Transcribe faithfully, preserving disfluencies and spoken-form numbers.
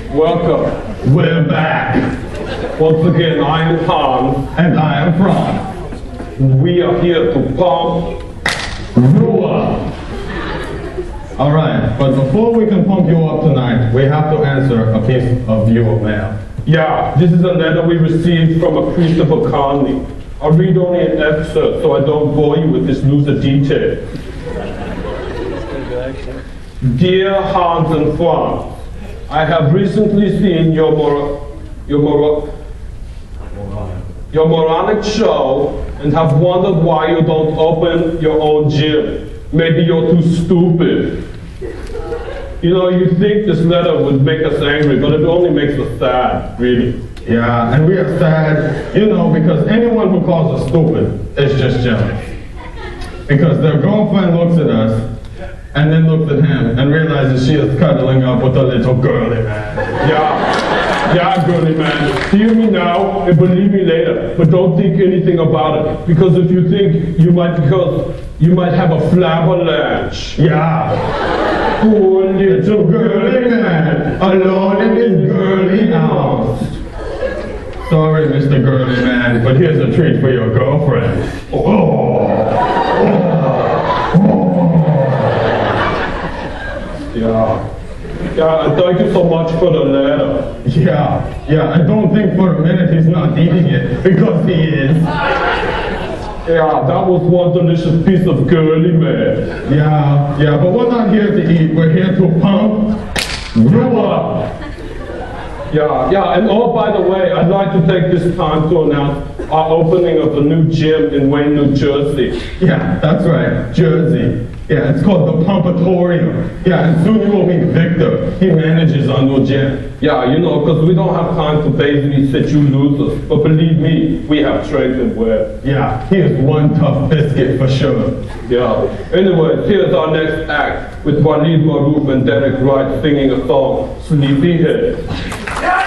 Welcome. We're back. Once again, I am Han. And I am Frank. We are here to pump Rua. Alright, but before we can pump you up tonight, we have to answer a piece of viewer mail. Yeah, this is a letter we received from a Christopher Conley. I'll read only an excerpt so I don't bore you with this loser detail. Dear Hans and Franz, I have recently seen your mor your mor your moronic show and have wondered why you don't open your own gym. Maybe you're too stupid. You know, you think this letter would make us angry, but it only makes us sad, really. Yeah, and we are sad, you know, because anyone who calls us stupid is just jealous. Because their girlfriend looks at us, and then looks at him, and realizes she is cuddling up with a little girly man. Yeah, yeah, girly man. Hear me now, and believe me later, but don't think anything about it. Because if you think, you might, because you might have a flabberlanch. Yeah. Poor little girly man, alone in his girly house. Sorry, Mister Girly Man, but here's a treat for your girlfriend. Oh. Oh. Yeah. Yeah, and thank you so much for the letter. Yeah, yeah, I don't think for a minute he's not eating it, because he is. Yeah, that was one delicious piece of girly man. Yeah, yeah, but we're not here to eat, we're here to pump Rua. Yeah, yeah, and oh, by the way, I'd like to take this time to announce our opening of a new gym in Wayne, New Jersey. Yeah, that's right, Jersey. Yeah, it's called the Pumpatorium. Yeah, and soon you will meet Victor. He manages our new gym. Yeah, you know, because we don't have time to basically sit you losers. But believe me, we have strength and wear. Yeah, he is one tough biscuit for sure. Yeah. Anyway, here's our next act with Walid Marouf and Derek Wright singing a song, Sleepyhead. Yeah!